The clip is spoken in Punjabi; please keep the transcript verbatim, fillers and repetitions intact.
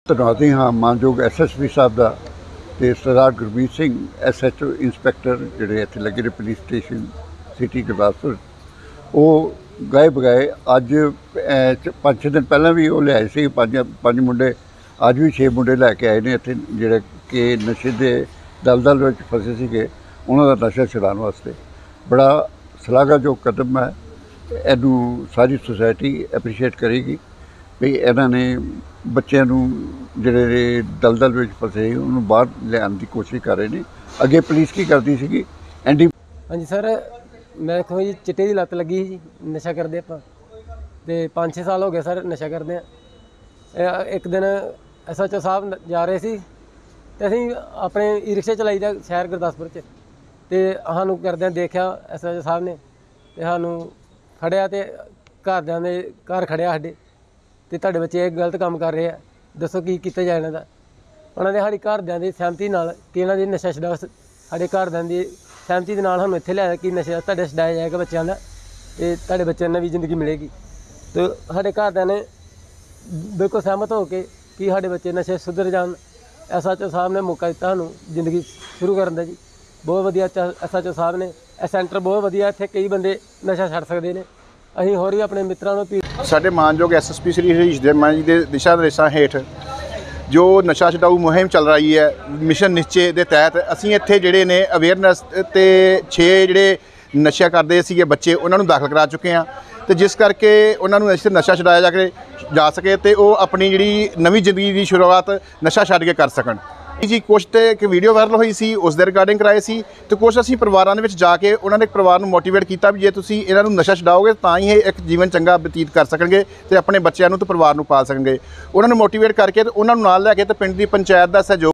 ਧੰਨਵਾਦੀ ਹਾਂ ਮਾਨਯੋਗ ਐਸ ਐਸ ਪੀ ਸਾਹਿਬ ਦਾ ਤੇ ਸਰਦਾਰ Gurmeet Singh S H O inspector ਜਿਹੜੇ ਇੱਥੇ ਲੱਗੇ ਨੇ ਪੁਲਿਸ ਸਟੇਸ਼ਨ ਸਿਟੀ ਗੁਰਦਾਸਪੁਰ। ਉਹ ਗਏ ਬਗਾਏ ਅੱਜ ਪੰਜ ਛੇ ਦਿਨ ਪਹਿਲਾਂ ਵੀ ਉਹ ਲਿਆਏ ਸੀ ਪੰਜ ਪੰਜ ਮੁੰਡੇ, ਅੱਜ ਵੀ ਛੇ ਮੁੰਡੇ ਲੈ ਕੇ ਆਏ ਨੇ ਇੱਥੇ ਜਿਹੜੇ ਕਿ ਨਸ਼ੇ ਦੇ ਦਲਦਲ ਵਿੱਚ ਫਸੇ ਸੀਗੇ, ਉਹਨਾਂ ਦਾ ਨਸ਼ਾ ਛੁਡਾਉਣ ਵਾਸਤੇ। ਬੜਾ ਸ਼ਲਾਘਾਯੋਗ ਕਦਮ ਹੈ, ਇਹਨੂੰ ਸਾਰੀ ਸੁਸਾਇਟੀ ਐਪਰੀਸ਼ੀਏਟ ਕਰੇਗੀ ਵੀ ਇਹਨਾਂ ਨੇ ਬੱਚਿਆਂ ਨੂੰ ਜਿਹੜੇ ਦਲਦਲ ਵਿੱਚ ਫਸੇ ਉਹਨੂੰ ਬਾਹਰ ਲਿਆਉਣ ਦੀ ਕੋਸ਼ਿਸ਼ ਕਰ ਰਹੇ ਨੇ। ਅੱਗੇ ਪੁਲਿਸ ਕੀ ਕਰਦੀ ਸੀਗੀ ਐਂਡੀ। ਹਾਂਜੀ ਸਰ, ਮੈਂ ਦੇਖੋ ਜੀ ਚਿੱਟੇ ਦੀ ਲੱਤ ਲੱਗੀ ਸੀ ਜੀ, ਨਸ਼ਾ ਕਰਦੇ ਆਪਾਂ ਤੇ ਪੰਜ ਛੇ ਸਾਲ ਹੋ ਗਏ ਸਰ ਨਸ਼ਾ ਕਰਦੇ ਆ। ਇੱਕ ਦਿਨ ਐਸ ਐਚ ਓ ਸਾਹਿਬ ਜਾ ਰਹੇ ਸੀ ਤੇ ਅਸੀਂ ਆਪਣੇ ਈ ਰਿਕਸ਼ਾ ਚਲਾਈ ਦਾ ਸ਼ਹਿਰ ਗੁਰਦਾਸਪੁਰ 'ਚ, ਤੇ ਸਾਨੂੰ ਕਰਦਿਆਂ ਦੇਖਿਆ ਐਸ ਐਚ ਓ ਸਾਹਿਬ ਨੇ ਤੇ ਸਾਨੂੰ ਖੜਿਆ ਤੇ ਘਰਦਿਆਂ ਦੇ ਘਰ ਖੜਿਆ ਸਾਡੇ ਤੇ ਤੁਹਾਡੇ ਬੱਚੇ ਇਹ ਗਲਤ ਕੰਮ ਕਰ ਰਹੇ ਆ, ਦੱਸੋ ਕੀ ਕੀਤਾ ਜਾਏ ਇਹਨਾਂ ਦਾ। ਉਹਨਾਂ ਦੇ ਸਾਡੀ ਘਰਦਿਆਂ ਦੀ ਸਹਿਮਤੀ ਨਾਲ ਕਿ ਇਹਨਾਂ ਦੀ ਨਸ਼ਾ ਛੁਡਾਓ, ਸਾਡੇ ਘਰਦਿਆਂ ਦੀ ਸਹਿਮਤੀ ਦੇ ਨਾਲ ਸਾਨੂੰ ਇੱਥੇ ਲਿਆਇਆ ਕਿ ਨਸ਼ਾ ਤੁਹਾਡੇ ਛੁਡਾਇਆ ਜਾਏਗਾ ਬੱਚਿਆਂ ਦਾ ਤੇ ਤੁਹਾਡੇ ਬੱਚਿਆਂ ਨੂੰ ਨਵੀਂ ਜ਼ਿੰਦਗੀ ਮਿਲੇਗੀ। ਤੇ ਸਾਡੇ ਘਰਦਿਆਂ ਨੇ ਬਿਲਕੁਲ ਸਹਿਮਤ ਹੋ ਕੇ ਕਿ ਸਾਡੇ ਬੱਚੇ ਨਸ਼ੇ ਸੁਧਰ ਜਾਣ। ਐਸ ਐਚ ਓ ਸਾਹਿਬ ਨੇ ਮੌਕਾ ਦਿੱਤਾ ਸਾਨੂੰ ਜ਼ਿੰਦਗੀ ਸ਼ੁਰੂ ਕਰਨ ਦਾ ਜੀ, ਬਹੁਤ ਵਧੀਆ ਐਸ ਐਚ ਓ ਸਾਹਿਬ ਨੇ। ਇਹ ਸੈਂਟਰ ਬਹੁਤ ਵਧੀਆ, ਇੱਥੇ ਕਈ ਬੰਦੇ ਨਸ਼ਾ ਛੱਡ ਸਕਦੇ ਨੇ। ਅਸੀਂ ਹੋਰ ਵੀ ਆਪਣੇ ਮਿੱਤਰਾਂ ਨੂੰ ਸਾਡੇ ਮਾਨਯੋਗ S S P Shri Harish Darma ji ਦੇ ਦਿਸ਼ਾ ਨਿਰਦੇਸ਼ਾਂ ਹੇਠ ਜੋ ਨਸ਼ਾ ਛਡਾਊ ਮੁਹਿੰਮ ਚੱਲ ਰਹੀ ਹੈ, ਮਿਸ਼ਨ ਨਿਸ਼ਚੇ ਦੇ ਤਹਿਤ ਅਸੀਂ ਇੱਥੇ ਜਿਹੜੇ ਨੇ ਅਵੇਅਰਨੈਸ ਤੇ ਛੇ ਜਿਹੜੇ ਨਸ਼ਾ ਕਰਦੇ ਸੀਗੇ ਬੱਚੇ ਉਹਨਾਂ ਨੂੰ ਦਾਖਲ ਕਰਾ ਚੁੱਕੇ ਹਾਂ, ਤੇ ਜਿਸ ਕਰਕੇ ਉਹਨਾਂ ਨੂੰ ਨਸ਼ਾ ਨਸ਼ਾ ਛਡਾਇਆ ਜਾ ਕੇ ਜਾ ਸਕੇ ਤੇ ਉਹ ਆਪਣੀ ਜਿਹੜੀ ਨਵੀਂ ਜ਼ਿੰਦਗੀ ਦੀ ਸ਼ੁਰੂਆਤ ਨਸ਼ਾ ਛੱਡ ਕੇ ਕਰ ਸਕਣ ਜੀ। ਕੁਛ ਤੇ ਇੱਕ ਵੀਡੀਓ ਵਾਇਰਲ ਹੋਈ ਸੀ, ਉਸ ਦੇ ਰਿਗਾਰਡਿੰਗ ਕਰਾਏ ਸੀ, ਤੇ ਕੁਛ ਅਸੀਂ ਪਰਿਵਾਰਾਂ ਦੇ ਵਿੱਚ ਜਾ ਕੇ ਉਹਨਾਂ ਦੇ ਪਰਿਵਾਰ ਨੂੰ ਮੋਟੀਵੇਟ ਕੀਤਾ ਵੀ ਜੇ ਤੁਸੀਂ ਇਹਨਾਂ ਨੂੰ ਨਸ਼ਾ ਛਡਾਓਗੇ ਤਾਂ ਹੀ ਇਹ ਇੱਕ ਜੀਵਨ ਚੰਗਾ ਬਤੀਤ ਕਰ ਸਕਣਗੇ ਤੇ ਆਪਣੇ ਬੱਚਿਆਂ ਨੂੰ ਤੇ ਪਰਿਵਾਰ ਨੂੰ ਪਾਲ ਸਕਣਗੇ। ਉਹਨਾਂ ਨੂੰ ਮੋਟੀਵੇਟ ਕਰਕੇ ਤੇ ਉਹਨਾਂ ਨੂੰ ਨਾਲ ਲੈ ਕੇ ਤੇ ਪਿੰਡ ਦੀ ਪੰਚਾਇਤ ਦਾ ਸਹਿਯੋਗ